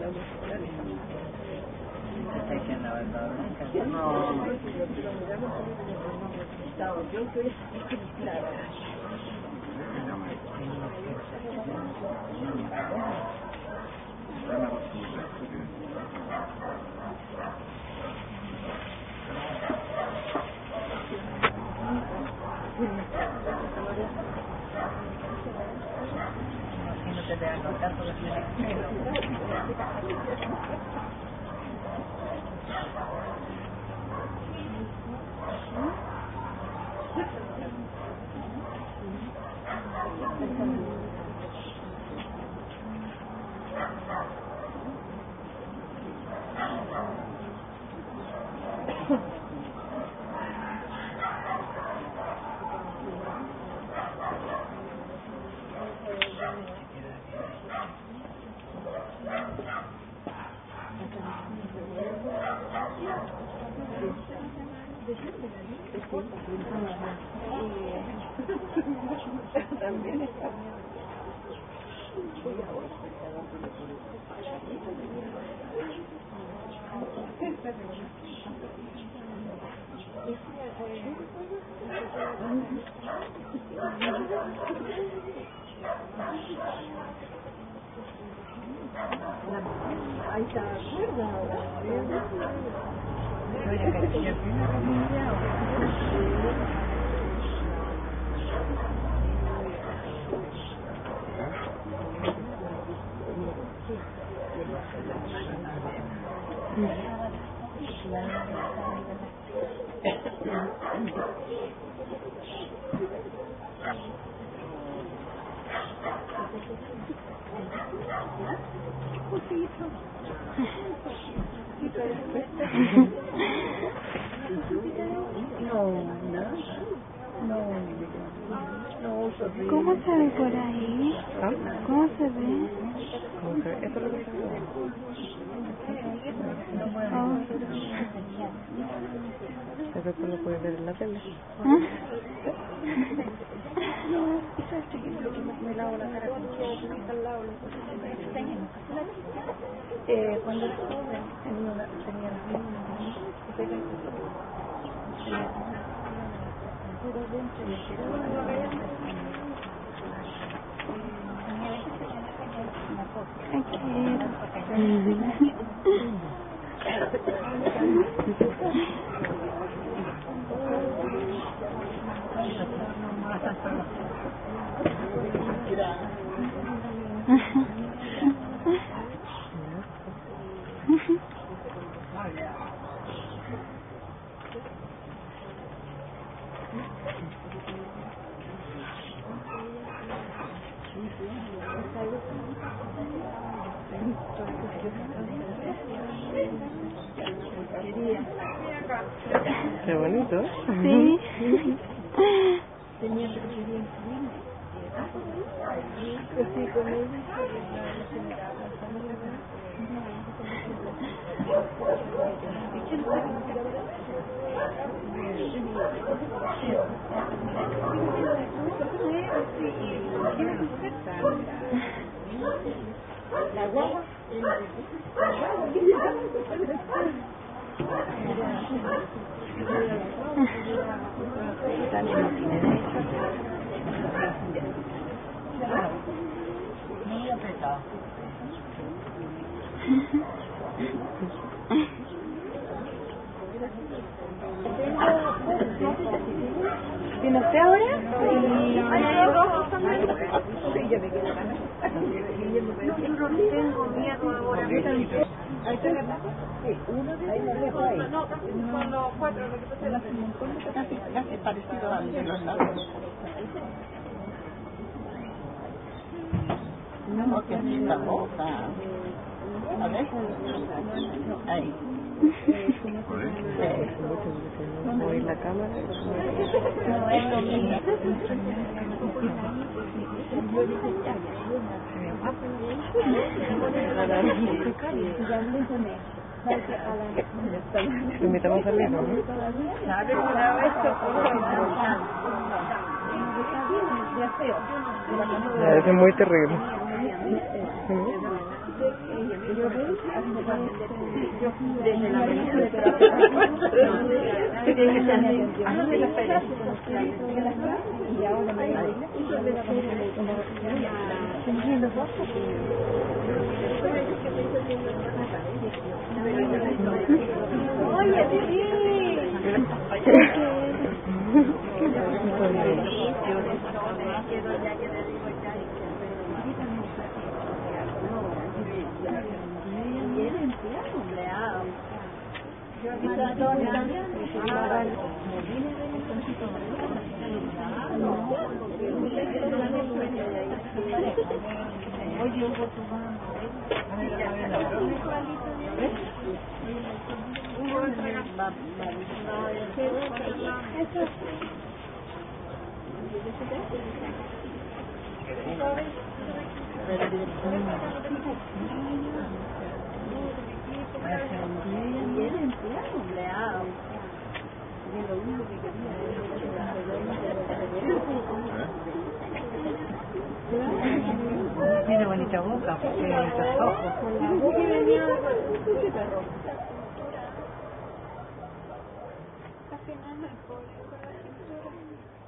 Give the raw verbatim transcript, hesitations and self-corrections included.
está diciendo verdad. No. Yo creo que es claro. Si no te dejan contar porque tienes pelo. También está. Ahí está, ¿Cómo se ve por ahí? ¿Ah? ¿Cómo se ve? ¿Cómo se ve? Esto es lo que se ve. Oh. Eso tú lo puedes ver en la tele. ¿Ah? me lavo la cara con al lado. Eh, cuando estuve tenía una tenía la Qué bonito. Sí. tenía que quería sí, con él. La guagua. También no tiene derecho. Muy apretado. ¿Viene usted ahora? ¿Hay rojos también? Sí, yo me quedo acá. Yo no tengo miedo ahora. ¿Ahí está la plaza? Sí, uno de ellos. No, son los cuatro. Lo que pasa es un montón de casi parecido al de los lados. No, porque así la boca. A ver. Ahí. Voy en la cámara. No, es lo mismo. Te invitamos a salir, ¿no? ¿Sabes una vez que Es muy terrible. fue Desde la que tiene que ser de la feria. Y ahora me Oye, tiene bonita boca, tiene bonitos ojos. Casi no me acuerdo con la cintura.